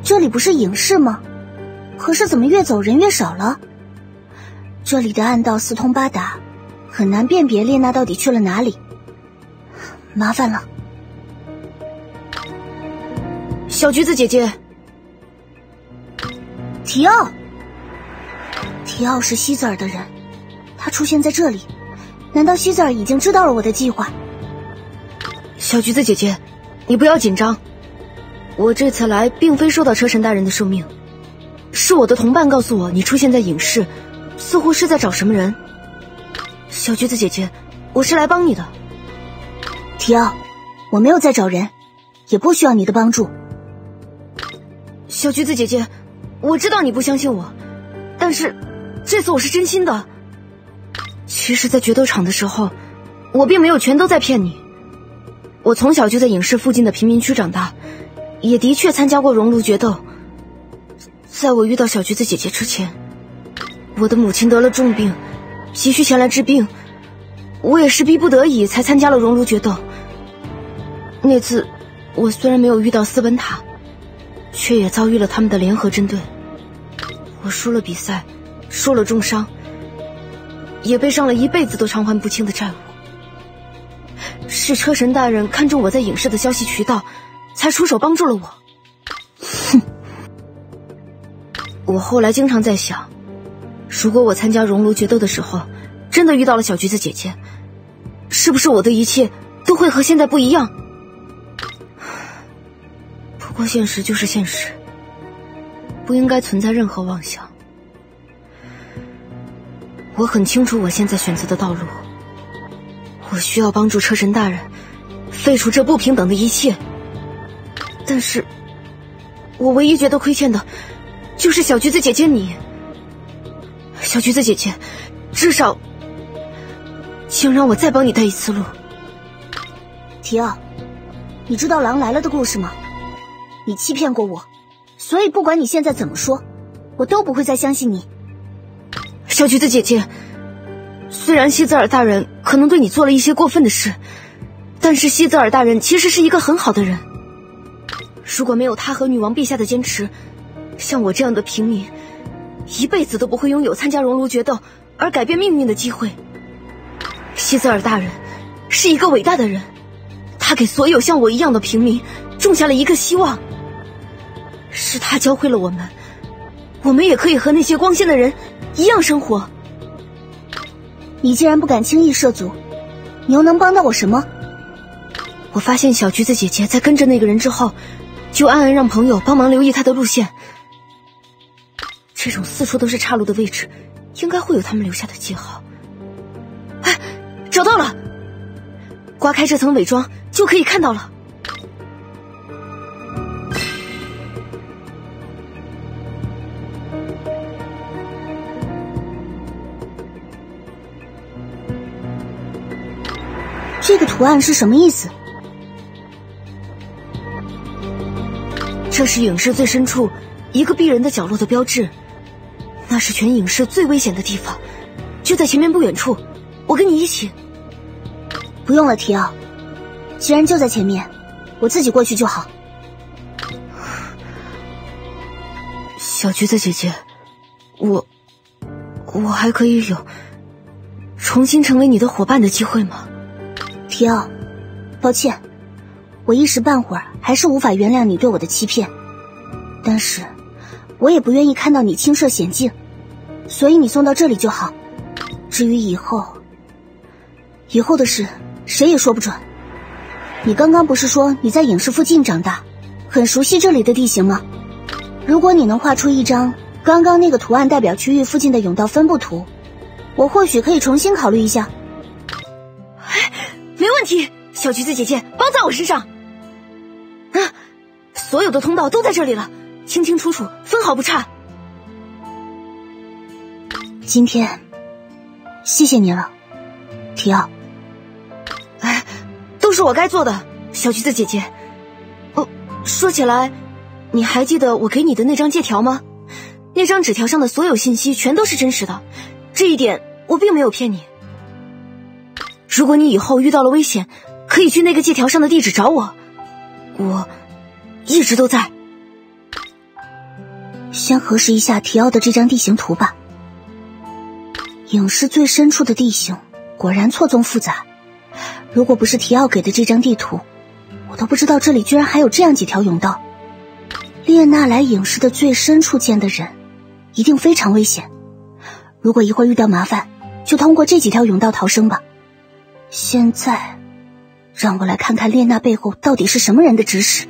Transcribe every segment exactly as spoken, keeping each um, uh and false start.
这里不是影视吗？可是怎么越走人越少了？这里的暗道四通八达，很难辨别列娜到底去了哪里。麻烦了。 小橘子姐姐， 提奥，提奥是希泽尔的人，他出现在这里，难道希泽尔已经知道了我的计划？ 小橘子姐姐，你不要紧张，我这次来并非受到车神大人的受命，是我的同伴告诉我你出现在影视，似乎是在找什么人。小橘子姐姐，我是来帮你的。 提奥，我没有在找人，也不需要你的帮助。 小橘子姐姐，我知道你不相信我，但是这次我是真心的。其实在决斗场的时候，我并没有全都在骗你。我从小就在影视附近的贫民区长大，也的确参加过熔炉决斗。在我遇到小橘子姐姐之前，我的母亲得了重病，急需前来治病，我也是逼不得已才参加了熔炉决斗。那次我虽然没有遇到斯本塔，却也遭遇了他们的联合针对。我输了比赛，受了重伤，也背上了一辈子都偿还不清的债务。是车神大人看中我在影视的消息渠道，才出手帮助了我。哼！我后来经常在想，如果我参加熔炉决斗的时候真的遇到了小橘子姐姐，是不是我的一切都会和现在不一样？不过现实就是现实，不应该存在任何妄想。我很清楚我现在选择的道路，我需要帮助车神大人废除这不平等的一切，但是我唯一觉得亏欠的就是小橘子姐姐你。小橘子姐姐，至少请让我再帮你带一次路。 提奥，你知道狼来了的故事吗？你欺骗过我，所以不管你现在怎么说，我都不会再相信你。 小橘子姐姐，虽然希泽尔大人可能对你做了一些过分的事，但是希泽尔大人其实是一个很好的人。如果没有他和女王陛下的坚持，像我这样的平民一辈子都不会拥有参加熔炉决斗而改变命运的机会。希泽尔大人是一个伟大的人，他给所有像我一样的平民种下了一个希望，是他教会了我们，我们也可以和那些光鲜的人一样生活。 你既然不敢轻易涉足，你又能帮到我什么？ 我发现小橘子姐姐在跟着那个人之后，就暗暗让朋友帮忙留意他的路线。这种四处都是岔路的位置，应该会有他们留下的记号。哎，找到了！刮开这层伪装就可以看到了。 这个图案是什么意思？ 这是影视最深处一个避人的角落的标志，那是全影视最危险的地方，就在前面不远处。我跟你一起。 不用了，提奥，既然就在前面，我自己过去就好。 小橘子姐姐，我我还可以有重新成为你的伙伴的机会吗？ 提奥，抱歉，我一时半会儿还是无法原谅你对我的欺骗，但是我也不愿意看到你轻涉险境，所以你送到这里就好。至于以后，以后的事谁也说不准。你刚刚不是说你在影视附近长大，很熟悉这里的地形吗？如果你能画出一张刚刚那个图案代表区域附近的甬道分布图，我或许可以重新考虑一下。 没问题，小橘子姐姐，包在我身上。啊，所有的通道都在这里了，清清楚楚，分毫不差。 今天谢谢你了，提奥。 哎，都是我该做的，小橘子姐姐。哦，说起来，你还记得我给你的那张借条吗？那张纸条上的所有信息全都是真实的，这一点我并没有骗你。如果你以后遇到了危险，可以去那个借条上的地址找我，我一直都在。 先核实一下提奥的这张地形图吧。影视最深处的地形果然错综复杂，如果不是提奥给的这张地图，我都不知道这里居然还有这样几条甬道。列娜来影视的最深处见的人一定非常危险，如果一会儿遇到麻烦，就通过这几条甬道逃生吧。现在让我来看看列娜背后到底是什么人的指使。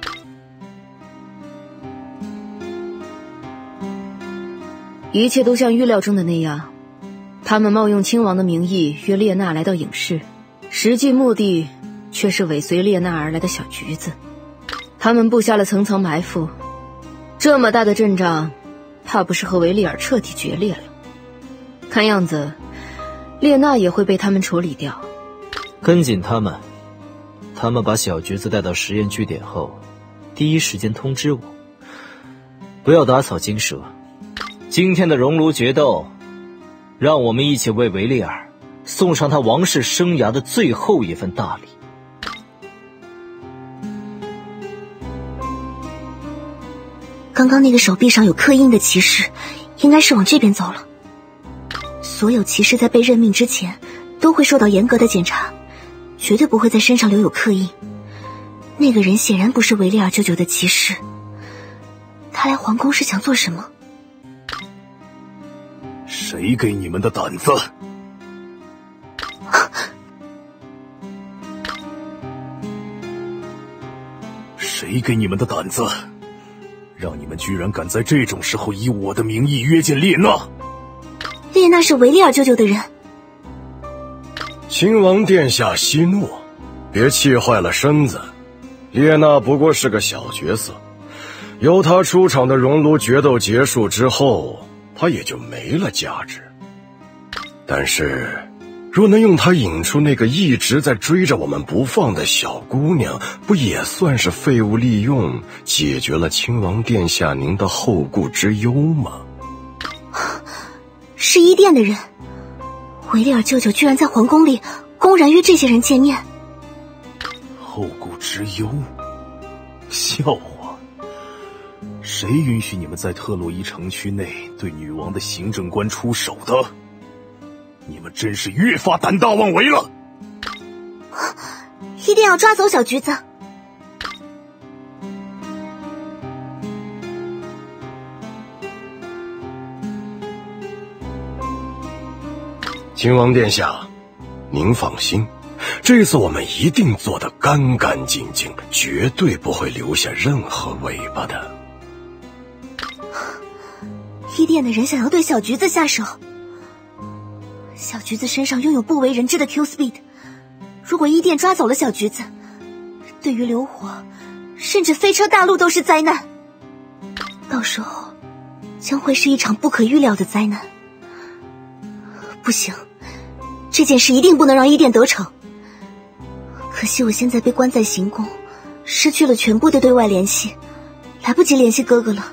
一切都像预料中的那样，他们冒用亲王的名义约列娜来到影视，实际目的却是尾随列娜而来的小橘子。他们布下了层层埋伏，这么大的阵仗，怕不是和维利尔彻底决裂了。看样子列娜也会被他们处理掉。 跟紧他们，他们把小橘子带到实验据点后，第一时间通知我，不要打草惊蛇。今天的熔炉决斗，让我们一起为维利尔送上他王室生涯的最后一份大礼。 刚刚那个手臂上有刻印的骑士应该是往这边走了。所有骑士在被任命之前都会受到严格的检查，绝对不会在身上留有刻印。那个人显然不是维利尔舅舅的骑士，他来皇宫是想做什么？ 谁给你们的胆子？谁给你们的胆子？让你们居然敢在这种时候以我的名义约见列娜？ 列娜是维利尔舅舅的人。 亲王殿下息怒，别气坏了身子。列娜不过是个小角色，由她出场的熔炉决斗结束之后，她也就没了价值。但是若能用她引出那个一直在追着我们不放的小姑娘，不也算是废物利用，解决了亲王殿下您的后顾之忧吗？ 是伊甸的人，维利尔舅舅居然在皇宫里公然约这些人见面。 后顾之忧？笑话！谁允许你们在特洛伊城区内对女王的行政官出手的？你们真是越发胆大妄为了！ 一定要抓走小橘子。 亲王殿下，您放心，这次我们一定做得干干净净，绝对不会留下任何尾巴的。 伊甸的人想要对小橘子下手，小橘子身上拥有不为人知的 Q speed， 如果伊甸抓走了小橘子，对于流火甚至飞车大陆都是灾难，到时候将会是一场不可预料的灾难。不行，这件事一定不能让伊甸得逞。可惜我现在被关在行宫，失去了全部的对外联系，来不及联系哥哥了。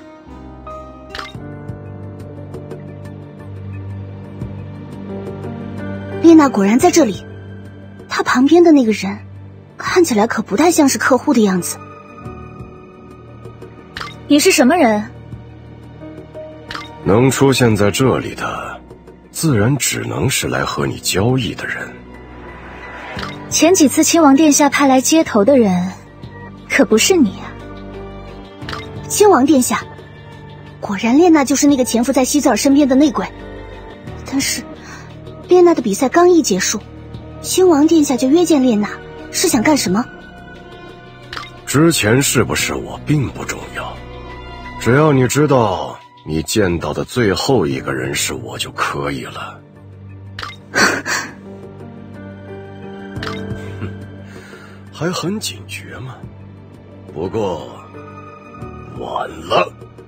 列娜果然在这里，她旁边的那个人看起来可不太像是客户的样子。 你是什么人？ 能出现在这里的，自然只能是来和你交易的人。 前几次亲王殿下派来接头的人，可不是你啊。 亲王殿下，果然列娜就是那个潜伏在希泽尔身边的内鬼。但是列娜的比赛刚一结束，亲王殿下就约见列娜，是想干什么？ 之前是不是我并不重要，只要你知道你见到的最后一个人是我就可以了。还很警觉吗？不过晚了。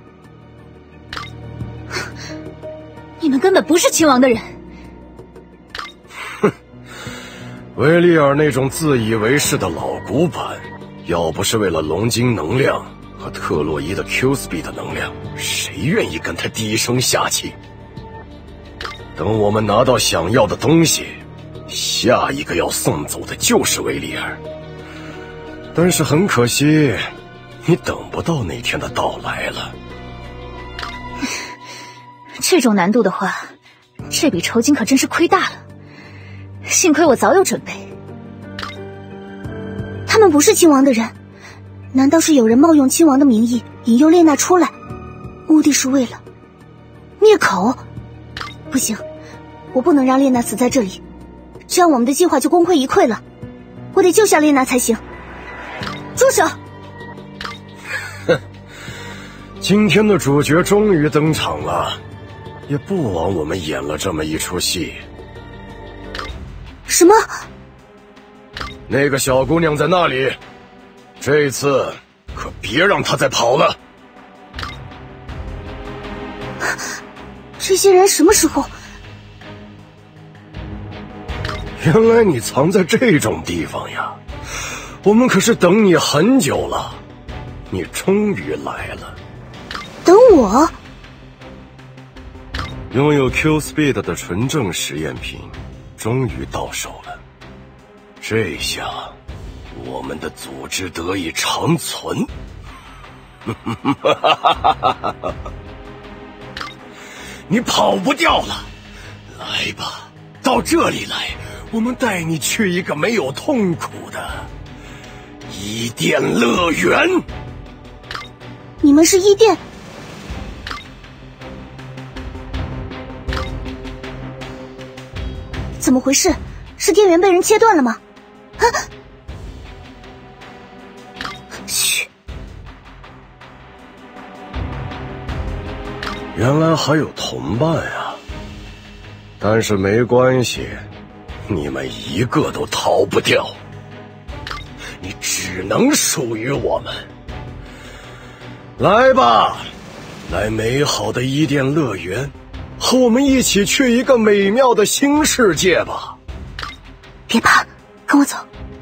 你们根本不是亲王的人。 哼，维利尔那种自以为是的老古板，要不是为了龙晶能量和特洛伊的 Q speed 的能量，谁愿意跟他低声下气？等我们拿到想要的东西，下一个要送走的就是维利尔。但是很可惜，你等不到那天的到来了。 这种难度的话，这笔酬金可真是亏大了。幸亏我早有准备。 他们不是亲王的人，难道是有人冒用亲王的名义引诱列娜出来，目的是为了灭口？不行，我不能让列娜死在这里，这样我们的计划就功亏一篑了。我得救下列娜才行。住手！ 哼，今天的主角终于登场了，也不枉我们演了这么一出戏。 什么？ 那个小姑娘在那里，这次可别让她再跑了。 这些人什么时候？ 原来你藏在这种地方呀！我们可是等你很久了，你终于来了。 等我？ 拥有 Q Speed 的纯正实验品终于到手了，这下我们的组织得以长存。你跑不掉了，来吧，到这里来，我们带你去一个没有痛苦的伊甸乐园。 你们是伊甸？怎么回事？是电源被人切断了吗？啊！嘘。 原来还有同伴啊！但是没关系，你们一个都逃不掉，你只能属于我们。来吧，来美好的伊甸乐园，和我们一起去一个美妙的新世界吧！ 别怕，跟我走。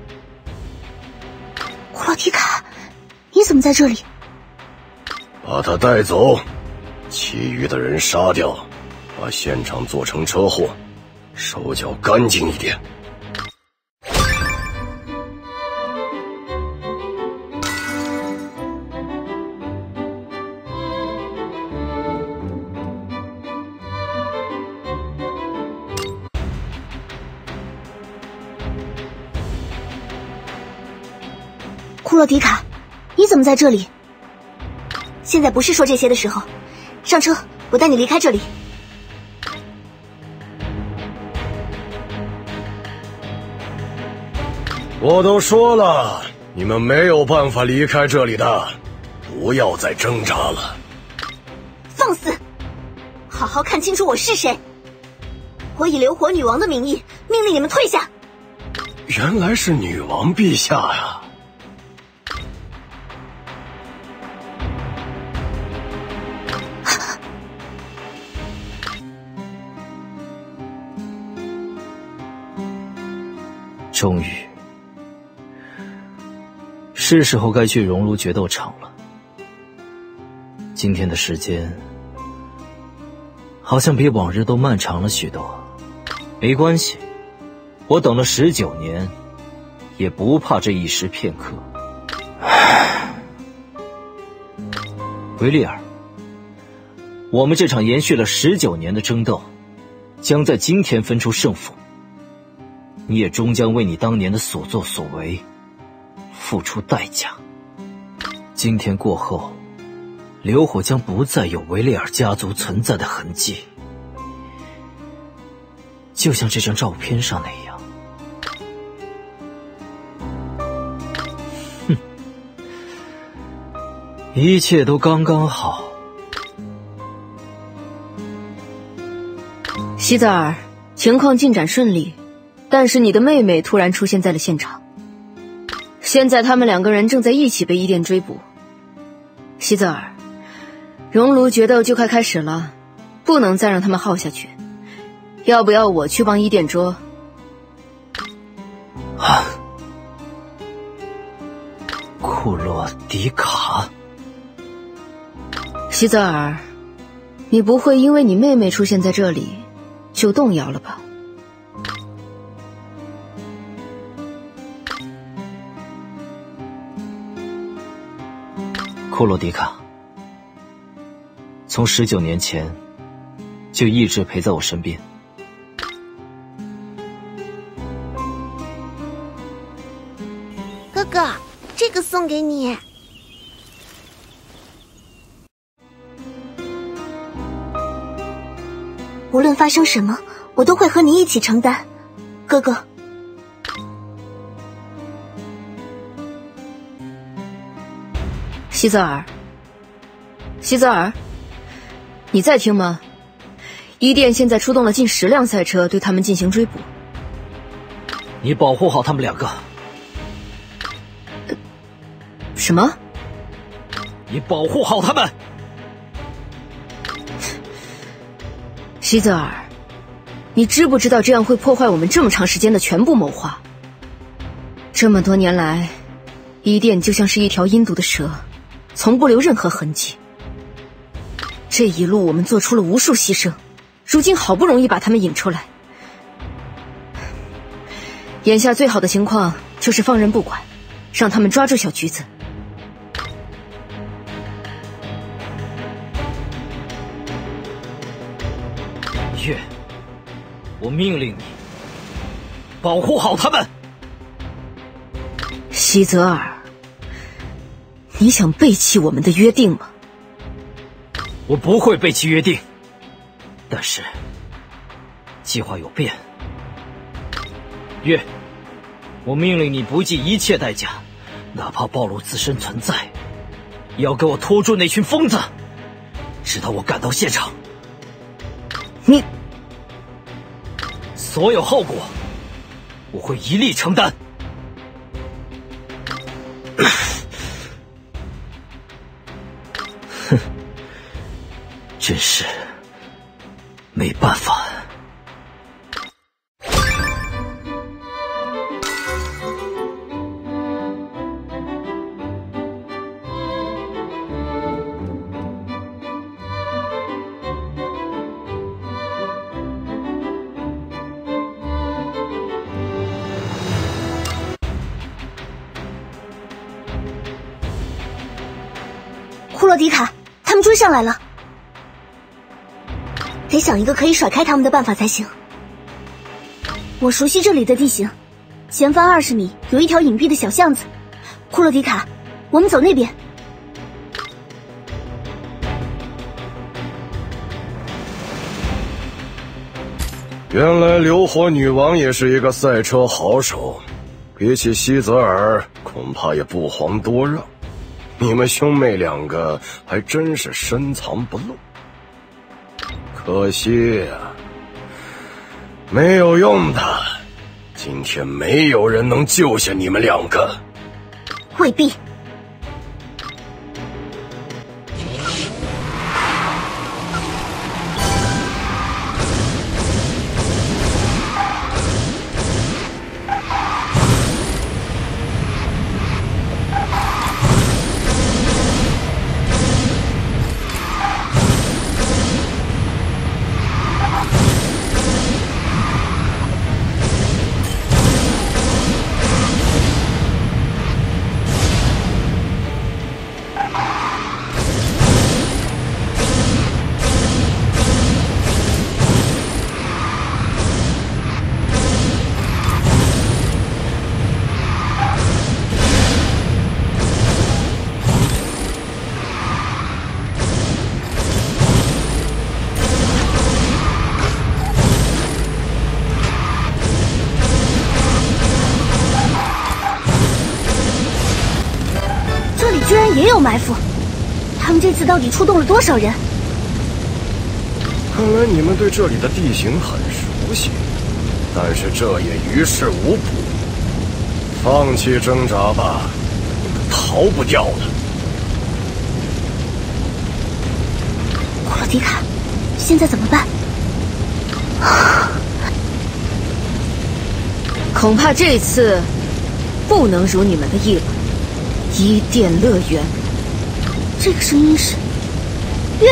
库洛提卡，你怎么在这里？ 把他带走，其余的人杀掉，把现场做成车祸，手脚干净一点。 库洛迪卡，你怎么在这里？现在不是说这些的时候，上车，我带你离开这里。 我都说了，你们没有办法离开这里的，不要再挣扎了。 放肆！好好看清楚我是谁。我以流火女王的名义命令你们退下。 原来是女王陛下呀！ 终于，是时候该去熔炉决斗场了。今天的时间好像比往日都漫长了许多。没关系，我等了十九年，也不怕这一时片刻。维利尔，我们这场延续了十九年的争斗，将在今天分出胜负。你也终将为你当年的所作所为付出代价。今天过后，流火将不再有维利尔家族存在的痕迹，就像这张照片上那样。哼，一切都刚刚好。 西泽尔，情况进展顺利。但是你的妹妹突然出现在了现场，现在他们两个人正在一起被伊甸追捕。西泽尔，熔炉决斗就快开始了，不能再让他们耗下去。要不要我去帮伊甸捉？ 啊！库洛迪卡， 西泽尔，你不会因为你妹妹出现在这里就动摇了吧？ 库洛迪卡，从十九年前， 就一直陪在我身边。 哥哥，这个送给你。 无论发生什么，我都会和你一起承担，哥哥。 西泽尔，西泽尔，你在听吗？伊甸现在出动了近十辆赛车，对他们进行追捕。 你保护好他们两个。 呃、什么？ 你保护好他们。 西泽尔，你知不知道这样会破坏我们这么长时间的全部谋划？这么多年来，伊甸就像是一条阴毒的蛇，从不留任何痕迹。这一路我们做出了无数牺牲，如今好不容易把他们引出来。眼下最好的情况就是放任不管，让他们抓住小橘子。 月，我命令你保护好他们。 西泽尔，你想背弃我们的约定吗？ 我不会背弃约定，但是计划有变。月，我命令你不计一切代价，哪怕暴露自身存在，也要给我拖住那群疯子，直到我赶到现场。 你所有后果，我会一力承担。哼，真是没办法。 库洛迪卡，他们追上来了，得想一个可以甩开他们的办法才行。我熟悉这里的地形，前方二十米有一条隐蔽的小巷子。库洛迪卡，我们走那边。 原来流火女王也是一个赛车好手，比起西泽尔，恐怕也不遑多让。你们兄妹两个还真是深藏不露，可惜呀、啊，没有用的。今天没有人能救下你们两个。 未必。居然也有埋伏，他们这次到底出动了多少人？ 看来你们对这里的地形很熟悉，但是这也于事无补。放弃挣扎吧，你们逃不掉的。 库洛迪卡，现在怎么办？ 恐怕这次不能如你们的意了。伊甸乐园， 这个声音是月。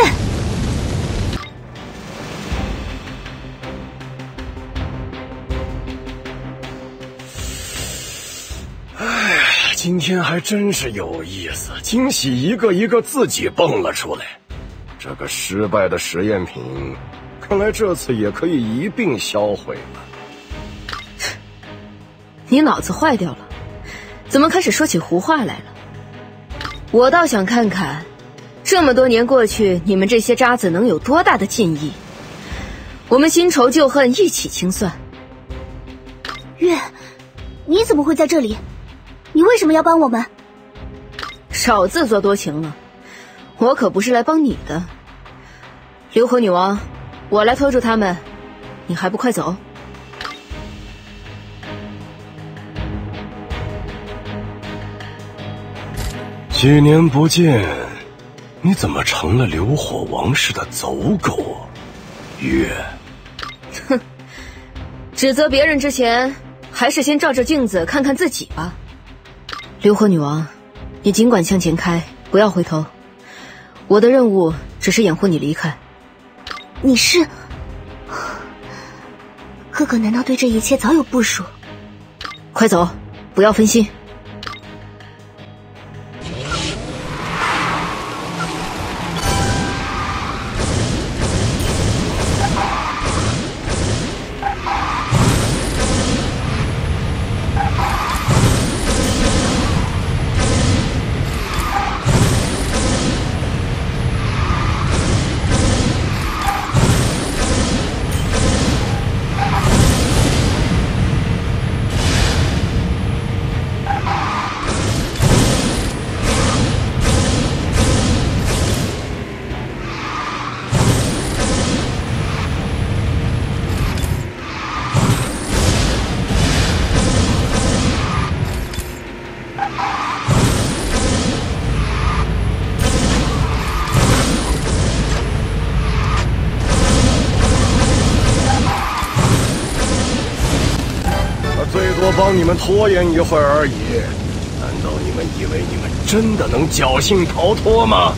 哎，今天还真是有意思，惊喜一个一个自己蹦了出来。这个失败的实验品看来这次也可以一并销毁了。 你脑子坏掉了？怎么开始说起胡话来了？我倒想看看，这么多年过去，你们这些渣子能有多大的进意？我们新仇旧恨一起清算。 月，你怎么会在这里？你为什么要帮我们？ 少自作多情了，我可不是来帮你的。流火女王，我来拖住他们，你还不快走？ 几年不见，你怎么成了流火王室的走狗？月， 哼，指责别人之前，还是先照照镜子看看自己吧。流火女王，你尽管向前开，不要回头。我的任务只是掩护你离开。 你是哥哥？难道对这一切早有部署？ 快走，不要分心。 多帮你们拖延一会儿而已，难道你们以为你们真的能侥幸逃脱吗？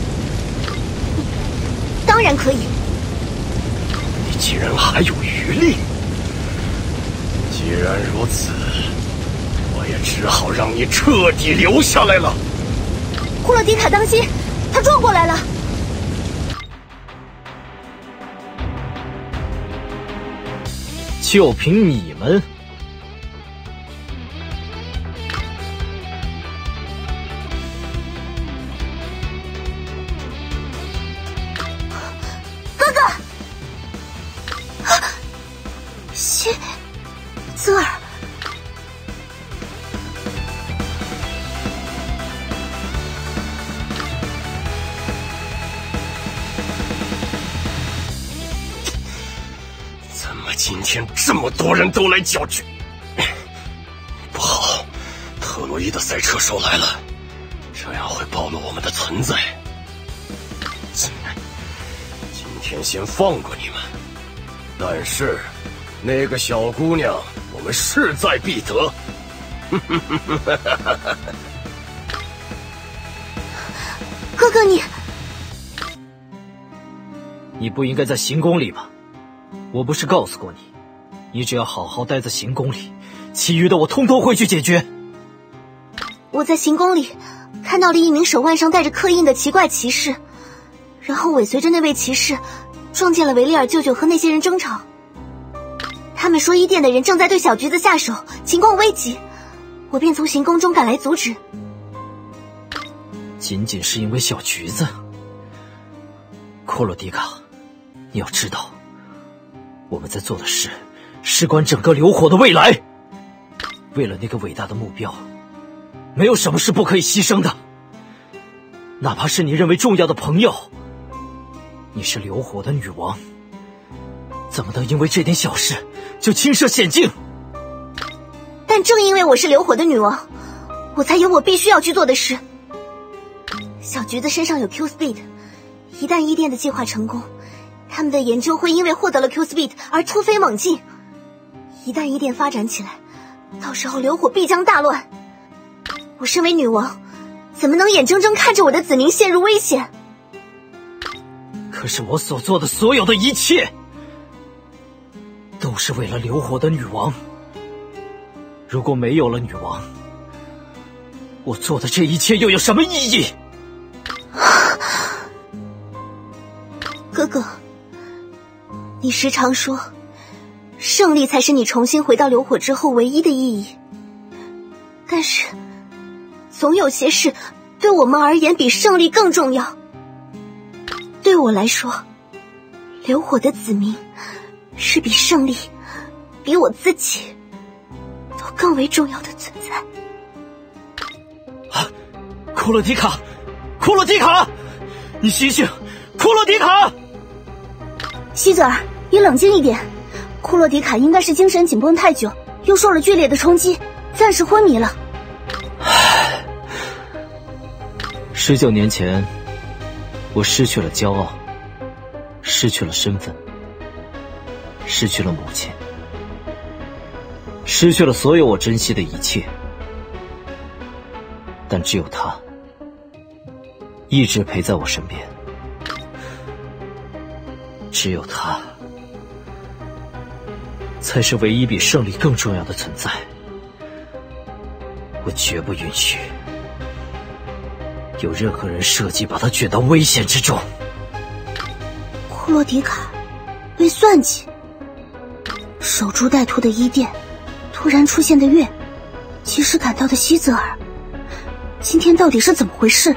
当然可以。 你既然还有余力，既然如此，我也只好让你彻底留下来了。 库洛迪卡，当心，他撞过来了！ 就凭你们？ 希泽尔， 怎么今天这么多人都来搅局？不好，特洛伊的赛车手来了，这样会暴露我们的存在。今天先放过你们，但是那个小姑娘，我们势在必得。 哥哥你， 你不应该在行宫里吗？我不是告诉过你，你只要好好待在行宫里，其余的我通通会去解决。 我在行宫里看到了一名手腕上带着刻印的奇怪骑士，然后尾随着那位骑士撞见了维利尔舅舅和那些人争吵。他们说伊甸的人正在对小橘子下手，情况危急，我便从行宫中赶来阻止。 仅仅是因为小橘子？库洛迪卡，你要知道，我们在做的事事关整个流火的未来。为了那个伟大的目标，没有什么是不可以牺牲的，哪怕是你认为重要的朋友。你是流火的女王，怎么能因为这点小事就轻设险境？ 但正因为我是流火的女王，我才有我必须要去做的事。小橘子身上有 Q Speed， 一旦伊甸的计划成功，他们的研究会因为获得了 Q Speed 而突飞猛进。一旦伊甸发展起来，到时候流火必将大乱。我身为女王，怎么能眼睁睁看着我的子民陷入危险？ 可是我所做的所有的一切，都是为了流火的女王。如果没有了女王，我做的这一切又有什么意义？ 哥哥， 你时常说，胜利才是你重新回到流火之后唯一的意义。但是，总有些事对我们而言比胜利更重要。对我来说，流火的子民是比胜利，比我自己都更为重要的存在。 啊，库洛迪卡，库洛迪卡，你醒醒，库洛迪卡！ 西泽尔，你冷静一点。库洛迪卡应该是精神紧绷太久，又受了剧烈的冲击，暂时昏迷了。 十九年前，我失去了骄傲，失去了身份，失去了母亲，失去了所有我珍惜的一切。但只有他，一直陪在我身边。只有他，才是唯一比胜利更重要的存在。我绝不允许有任何人设计把他卷到危险之中。 库洛迪卡被算计，守株待兔的伊甸，突然出现的月，及时赶到的西泽尔，今天到底是怎么回事？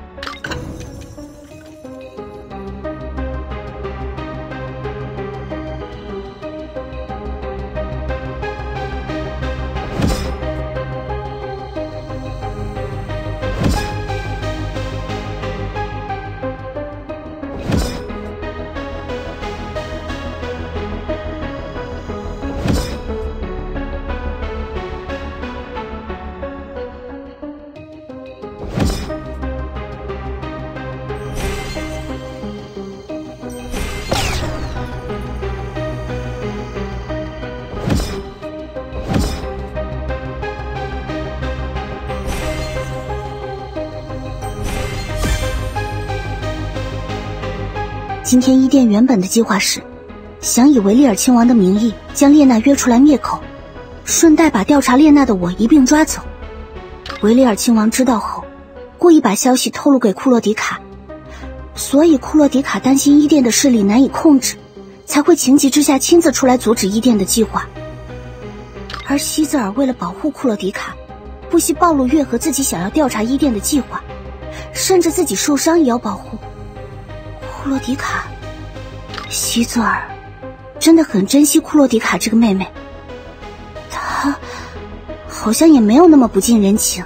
今天伊甸原本的计划是，想以维利尔亲王的名义将列娜约出来灭口，顺带把调查列娜的我一并抓走。维利尔亲王知道后，故意把消息透露给库洛迪卡，所以库洛迪卡担心伊甸的势力难以控制，才会情急之下亲自出来阻止伊甸的计划。而西泽尔为了保护库洛迪卡，不惜暴露月和自己想要调查伊甸的计划，甚至自己受伤也要保护。库洛迪卡，西泽尔真的很珍惜库洛迪卡这个妹妹，她好像也没有那么不近人情。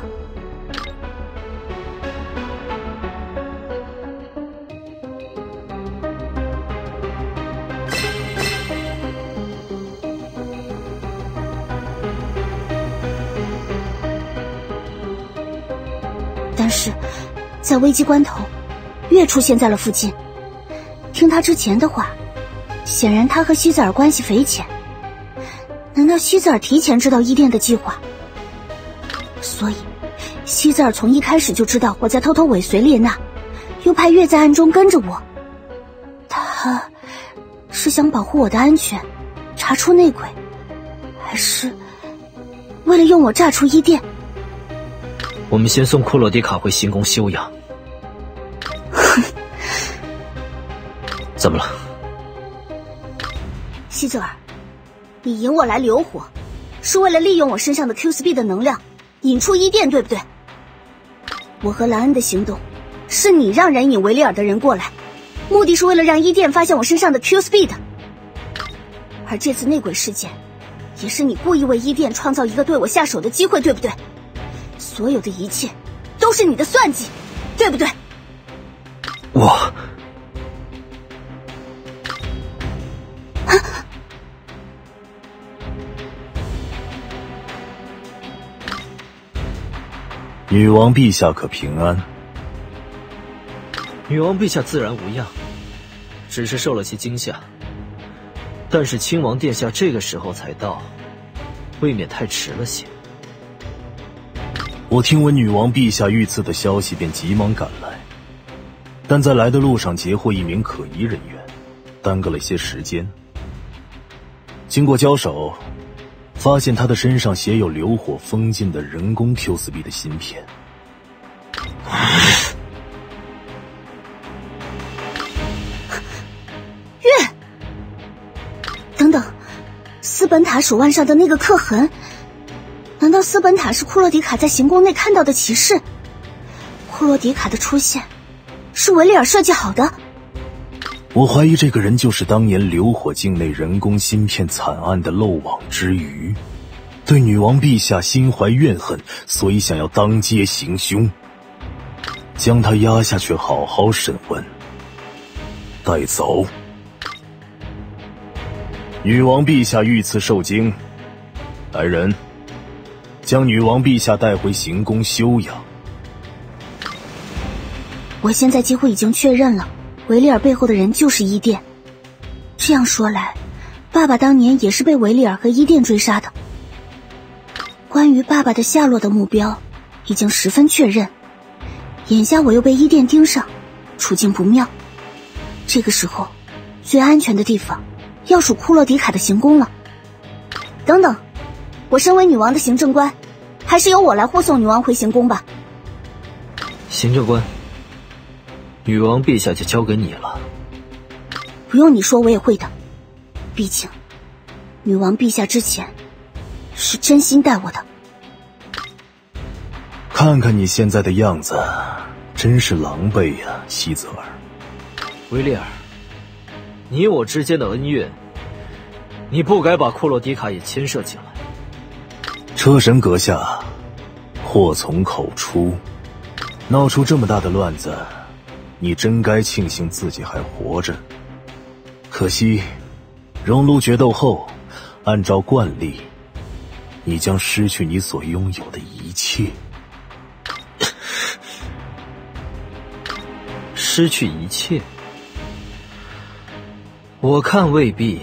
但是，在危机关头，月出现在了附近。听他之前的话，显然他和西泽尔关系匪浅。难道西泽尔提前知道伊甸的计划？所以，西泽尔从一开始就知道我在偷偷尾随列娜，又派月在暗中跟着我。他是想保护我的安全，查出内鬼，还是为了用我炸出伊甸？ 我们先送库洛迪卡回行宫休养。怎么了？ 西泽尔，你引我来流火，是为了利用我身上的 Q speed 的能量，引出伊甸，对不对？我和莱恩的行动，是你让人引维利尔的人过来，目的是为了让伊甸发现我身上的 Q speed。而这次内鬼事件，也是你故意为伊甸创造一个对我下手的机会，对不对？所有的一切，都是你的算计，对不对？ 我。 女王陛下可平安？ 女王陛下自然无恙，只是受了些惊吓。但是亲王殿下这个时候才到，未免太迟了些。 我听闻女王陛下遇刺的消息，便急忙赶来，但在来的路上截获一名可疑人员，耽搁了些时间。经过交手，发现他的身上写有流火封禁的人工 Q 四 B 的芯片。 月， 斯本塔手腕上的那个刻痕，难道斯本塔是库洛迪卡在行宫内看到的骑士？库洛迪卡的出现是维利尔设计好的？ 我怀疑这个人就是当年流火境内人工芯片惨案的漏网之鱼，对女王陛下心怀怨恨，所以想要当街行凶，将他压下去好好审问，带走。女王陛下遇刺受惊，来人，将女王陛下带回行宫休养。 我现在几乎已经确认了，维利尔背后的人就是伊甸。这样说来，爸爸当年也是被维利尔和伊甸追杀的。关于爸爸的下落的目标已经十分确认，眼下我又被伊甸盯上，处境不妙。这个时候，最安全的地方要数库洛迪卡的行宫了。等等，我身为女王的行政官，还是由我来护送女王回行宫吧。 行政官，女王陛下就交给你了。 不用你说，我也会的。毕竟，女王陛下之前是真心待我的。 看看你现在的样子，真是狼狈呀，西泽尔。 维利尔，你我之间的恩怨，你不该把库洛迪卡也牵涉进来。 车神阁下，祸从口出，闹出这么大的乱子，你真该庆幸自己还活着。可惜，熔炉决斗后，按照惯例，你将失去你所拥有的一切。 失去一切？我看未必。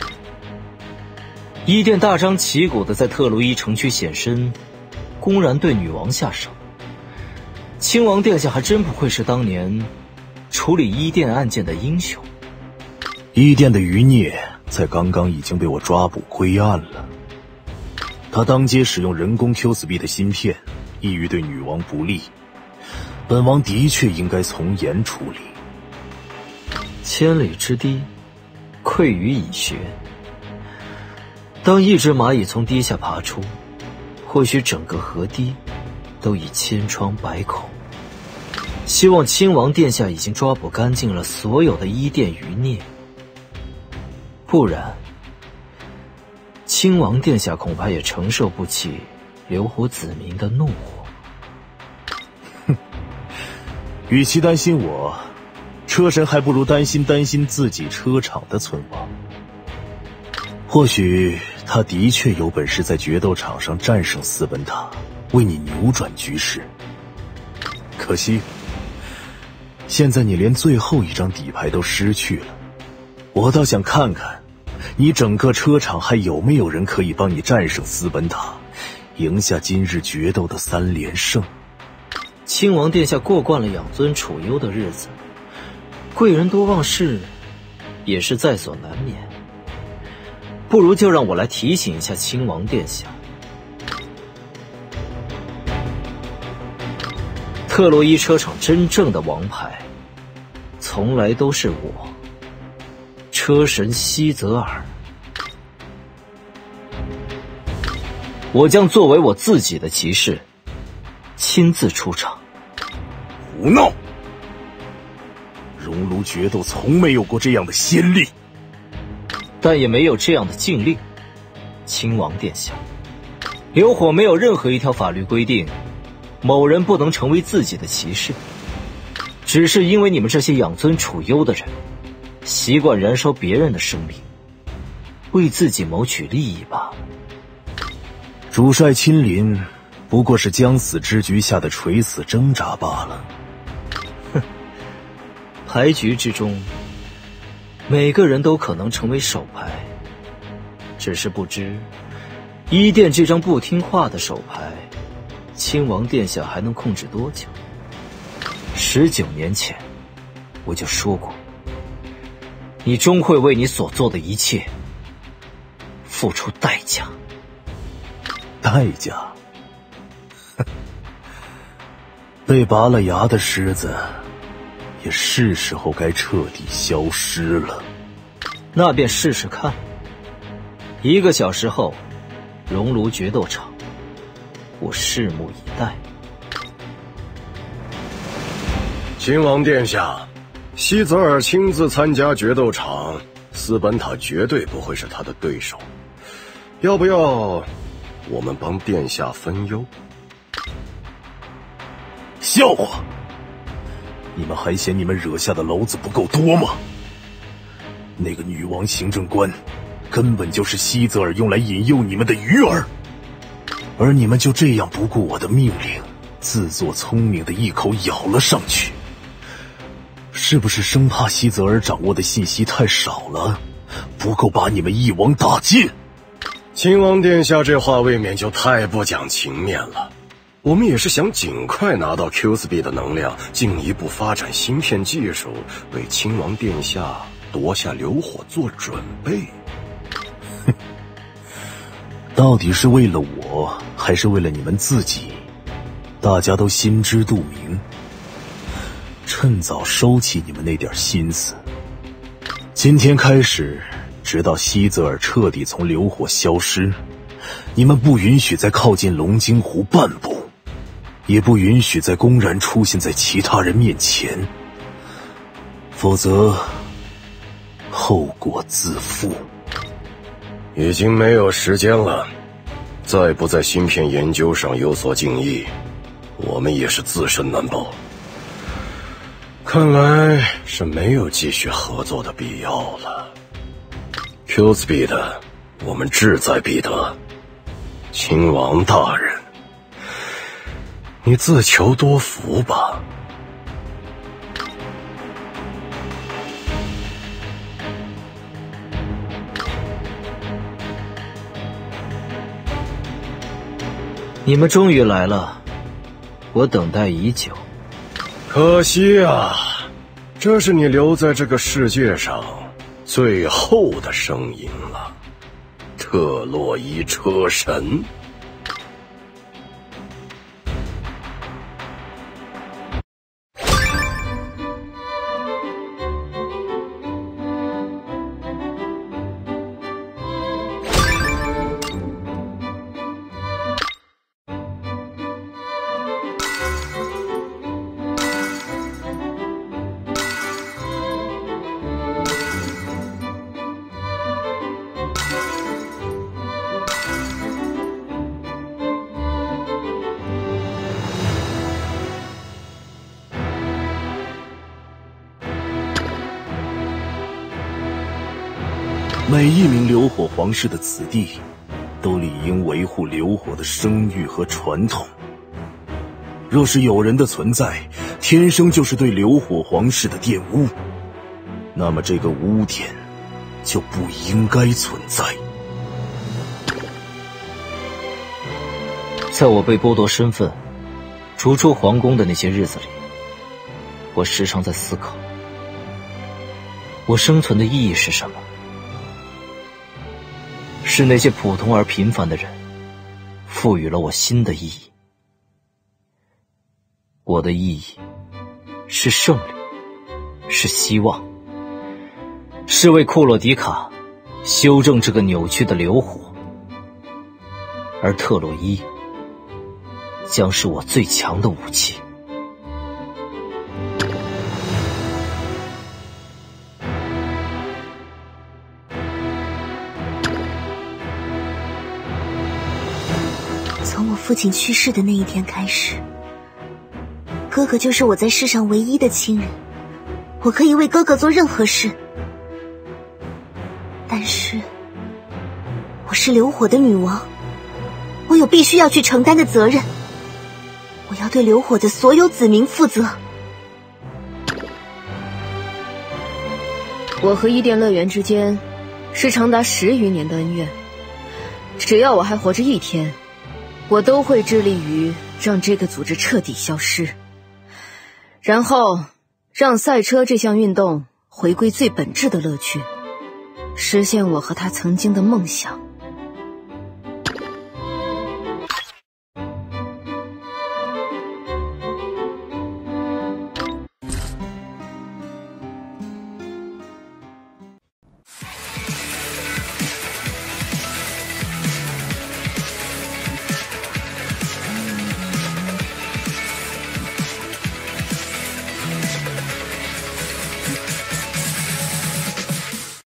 伊甸大张旗鼓地在特洛伊城区显身，公然对女王下手。亲王殿下还真不愧是当年处理伊甸案件的英雄。 伊甸的余孽在刚刚已经被我抓捕归案了。他当街使用人工 Q 四 B 的芯片，意欲对女王不利。本王的确应该从严处理。 千里之堤，溃于蚁穴。当一只蚂蚁从堤下爬出，或许整个河堤都已千疮百孔。希望亲王殿下已经抓捕干净了所有的伊甸余孽，不然亲王殿下恐怕也承受不起流火子民的怒火。 哼，与其担心我，车神还不如担心担心自己车厂的存亡。或许他的确有本事在决斗场上战胜斯本塔，为你扭转局势。可惜现在你连最后一张底牌都失去了，我倒想看看你整个车厂还有没有人可以帮你战胜斯本塔，赢下今日决斗的三连胜。 亲王殿下过惯了养尊处优的日子，贵人多忘事也是在所难免。不如就让我来提醒一下亲王殿下，特洛伊车厂真正的王牌从来都是我，车神西泽尔。我将作为我自己的骑士亲自出场。 胡闹！熔炉决斗从没有过这样的先例， 但也没有这样的禁令。亲王殿下，流火没有任何一条法律规定某人不能成为自己的骑士，只是因为你们这些养尊处优的人习惯燃烧别人的生命，为自己谋取利益罢了。 主帅亲临不过是将死之局下的垂死挣扎罢了。 哼，牌局之中每个人都可能成为手牌，只是不知伊甸这张不听话的手牌，亲王殿下还能控制多久？十九年前我就说过，你终会为你所做的一切付出代价。 代价？被拔了牙的狮子也是时候该彻底消失了。 那便试试看。 一个小时后，熔炉决斗场，我拭目以待。 亲王殿下，西泽尔亲自参加决斗场，斯本塔绝对不会是他的对手。要不要我们帮殿下分忧？ 笑话！你们还嫌你们惹下的娄子不够多吗？那个女王行政官根本就是西泽尔用来引诱你们的鱼饵，而你们就这样不顾我的命令，自作聪明的一口咬了上去。是不是生怕西泽尔掌握的信息太少了，不够把你们一网打尽？ 亲王殿下这话未免就太不讲情面了。我们也是想尽快拿到 Q S B 的能量，进一步发展芯片技术，为亲王殿下夺下流火做准备。 哼，到底是为了我，还是为了你们自己？大家都心知肚明。趁早收起你们那点心思。今天开始，直到西泽尔彻底从流火消失，你们不允许再靠近龙晶湖半步，也不允许再公然出现在其他人面前，否则后果自负。 已经没有时间了，再不在芯片研究上有所进意，我们也是自身难保。看来是没有继续合作的必要了。Q S B 的，我们志在必得。亲王大人，你自求多福吧。 你们终于来了，我等待已久。 可惜啊，这是你留在这个世界上最后的声音了，特洛伊车神。 每一名流火皇室的子弟，都理应维护流火的声誉和传统。若是有人的存在，天生就是对流火皇室的玷污，那么这个污点就不应该存在。 在我被剥夺身份、逐出皇宫的那些日子里，我时常在思考，我生存的意义是什么？是那些普通而平凡的人赋予了我新的意义。我的意义是胜利，是希望，是为库洛迪卡修正这个扭曲的流火，而特洛伊将是我最强的武器。 从我父亲去世的那一天开始，哥哥就是我在世上唯一的亲人，我可以为哥哥做任何事。但是，我是流火的女王，我有必须要去承担的责任，我要对流火的所有子民负责。 我和伊甸乐园之间是长达十余年的恩怨，只要我还活着一天，我都会致力于让这个组织彻底消失，然后让赛车这项运动回归最本质的乐趣，实现我和他曾经的梦想。